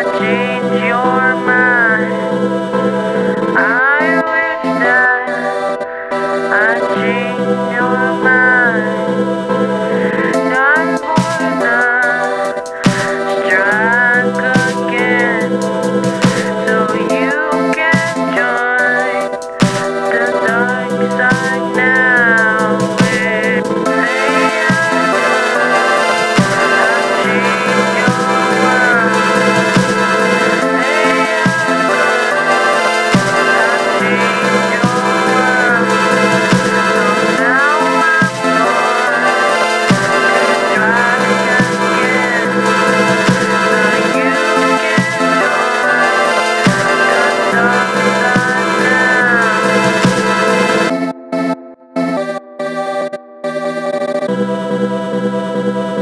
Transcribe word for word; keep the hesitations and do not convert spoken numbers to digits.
change your mind. I wish that I change your mind. Time for the strike again, so you can join the dark side now. With Thank you.